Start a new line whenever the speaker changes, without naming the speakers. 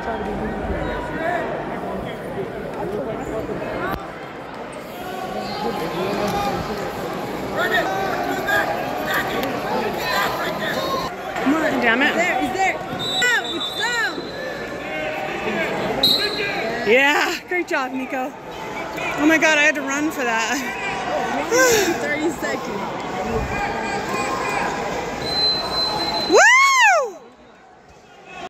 Come on.
Damn it.
He's there. It's down.
Yeah, great job, Nico. Oh my God, I had to run for that.
30 seconds.